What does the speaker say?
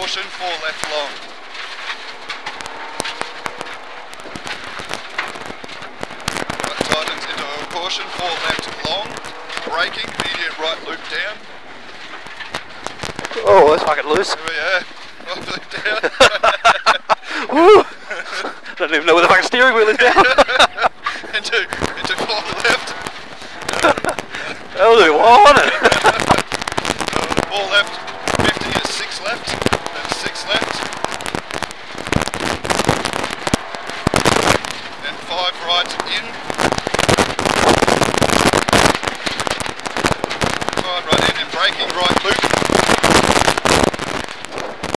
caution, 4 left long. Right, tightens into a caution, 4 left long. Braking, medium right loop down. Oh, let's fucking loose. Yeah, right loop down. Woo! Don't even know where the fucking steering wheel is down. into 4 left. That'll do one.